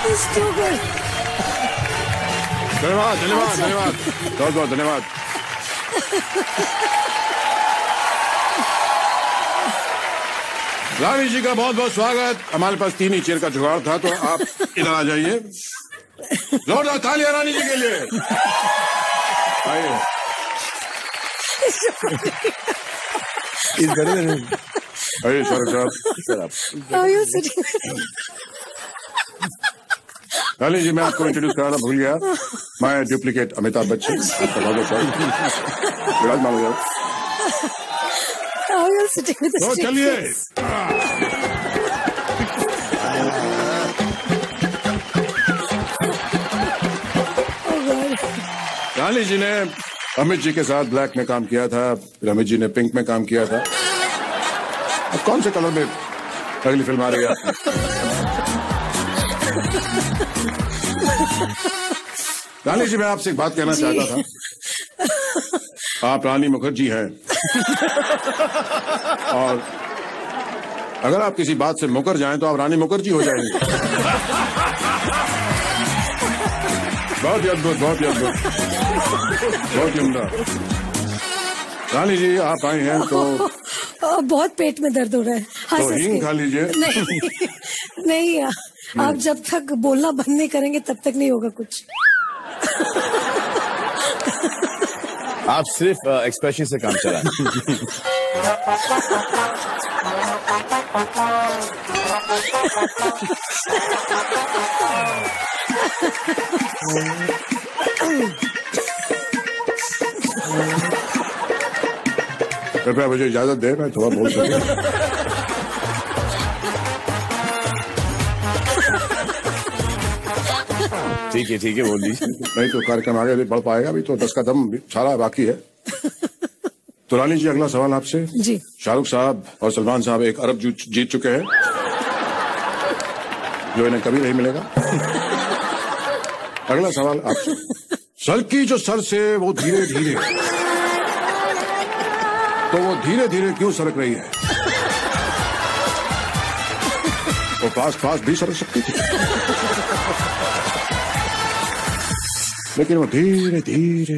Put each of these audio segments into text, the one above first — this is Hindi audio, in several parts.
धन्यवाद धन्यवाद धन्यवाद, बहुत बहुत धन्यवाद। रानी जी का बहुत बहुत स्वागत। हमारे पास 3 ही चेयर का जुगाड़ था, तो आप इधर आ जाइए। जोरदार तालियां रानी जी के लिए। आइए। आइए सर रानी जी, मैं आपको इंट्रोड्यूस कराना भूल गया। मैं डुप्लीकेट अमिताभ बच्चन। तो चलिए। रानी जी ने अमित जी के साथ ब्लैक में काम किया था, फिर अमित जी ने पिंक में काम किया था। अब कौन से कलर में अगली फिल्म आ रही है आपकी? रानी जी, मैं आपसे एक बात कहना चाहता था। आप रानी मुखर्जी हैं, और अगर आप किसी बात से मुकर जाएं तो आप रानी मुखर्जी हो जाएंगे। बहुत ही अद्भुत, बहुत ही अद्भुत, बहुत ही उम्दा। रानी जी, आप आई हैं तो बहुत पेट में दर्द हो रहा है। तो हींग खा लीजिए। नहीं, आप जब तक बोलना बंद नहीं करेंगे तब तक नहीं होगा कुछ। आप सिर्फ एक्सप्रेशन से काम चलाएं। कृपया मुझे इजाजत दे, मैं थोड़ा बोल सकूं। ठीक है बोल दीजिए। नहीं तो कार्यक्रम आगे भी बढ़ पाएगा, अभी तो 10 का दम सारा बाकी है। तो रानी जी, अगला सवाल आपसे। जी। शाहरुख साहब और सलमान साहब 1 अरब जीत चुके हैं, जो इन्हें कभी नहीं मिलेगा। अगला सवाल आपसे। सर की जो सर से वो धीरे धीरे, तो वो धीरे धीरे क्यों सरक रही है? वो फास्ट भी सरक सकती थी, लेकिन वो धीरे धीरे।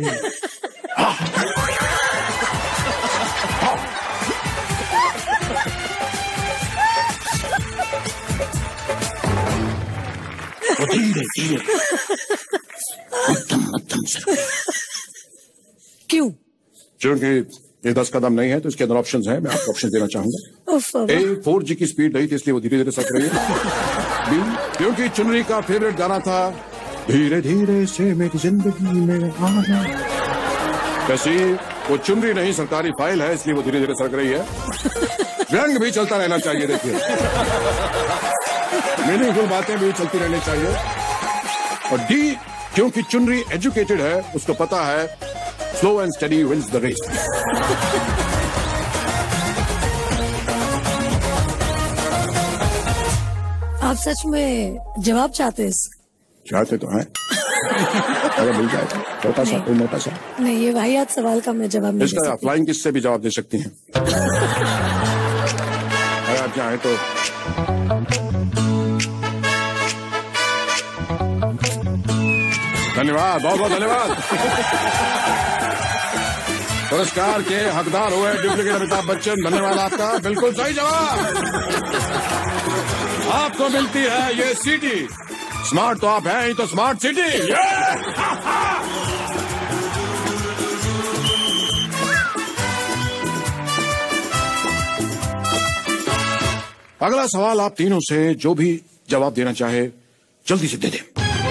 वो धीरे धीरे मध्यम सरक। क्यों? क्योंकि ये 10 कदम नहीं है, तो इसके अंदर ऑप्शंस हैं। मैं आपको ऑप्शन देना चाहूंगा। A, 4G की स्पीड नहीं थी, इसलिए वो धीरे धीरे सरक रही है। B, क्योंकि चुनरी का फेवरेट गाना था धीरे धीरे से मेरी जिंदगी में आना। कैसी? वो चुनरी नहीं, सरकारी फाइल है, इसलिए वो धीरे धीरे सरक रही है। व्यंग भी चलता रहना चाहिए, देखिए, मीनिंगफुल बातें भी चलती रहनी चाहिए। और D, क्योंकि चुनरी एजुकेटेड है, उसको पता है slow and study wins the race. आप सच में जवाब चाहते हैं? चाहते तो हैं। अगर मिल जाए छोटा सा, कोई मोटा सा। नहीं, ये वाहियात सवाल का मैं जवाब नहीं दे सकती। फ्लाइंग किस से भी जवाब दे सकती हैं। अगर आप चाहें तो। धन्यवाद, बहुत बहुत धन्यवाद। पुरस्कार के हकदार हुए डुप्लीकेट अमिताभ बच्चन, धन्यवाद आपका। बिल्कुल सही जवाब। आपको मिलती है ये सीटी। स्मार्ट तो आप हैं ही, तो स्मार्ट सिटी। अगला सवाल आप तीनों से जो भी जवाब देना चाहे जल्दी से दे दें।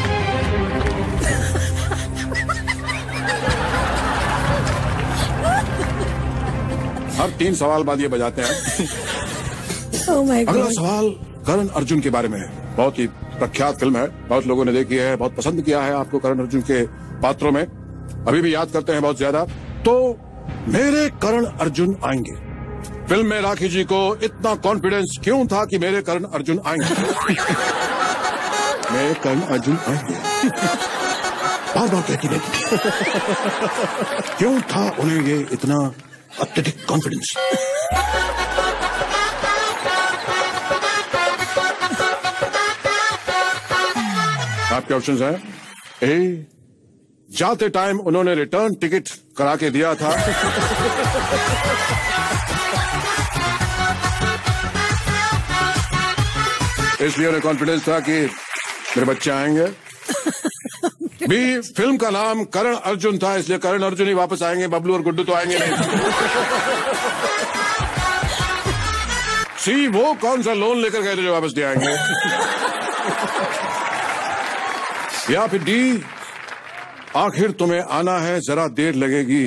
हर 3 सवाल बाद ये बजाते हैं। अगला सवाल करण अर्जुन के बारे में है। बहुत ही प्रख्यात फिल्म है, बहुत लोगों ने देखी है, बहुत पसंद किया है आपको करण अर्जुन के पात्रों में, अभी भी याद करते हैं बहुत ज्यादा। तो मेरे करण अर्जुन आएंगे। फिल्म में राखी जी को इतना कॉन्फिडेंस क्यों था कि मेरे करण अर्जुन आएंगे? मेरे करण अर्जुन आएंगे बार बार कहती रहती। क्यों था उन्हें ये इतना अत्यधिक कॉन्फिडेंस? आपके ऑप्शंस हैं। ए, जाते टाइम उन्होंने रिटर्न टिकट करा के दिया था। इसलिए उन्हें कॉन्फिडेंस था कि मेरे बच्चे आएंगे। बी, फिल्म का नाम करण अर्जुन था, इसलिए करण अर्जुन ही वापस आएंगे, बबलू और गुड्डू तो आएंगे नहीं। सी, वो कौन सा लोन लेकर गए थे जो वापस नहीं आएंगे। या फिर डी, आखिर तुम्हें आना है, जरा देर लगेगी।